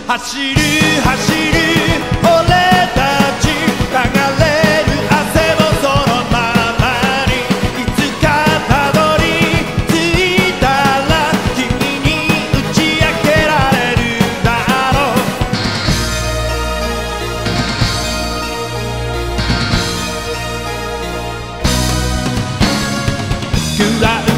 走る走る俺たち流れる汗もそのままにいつかたどり着いたら君に打ち明けられるだろう暗い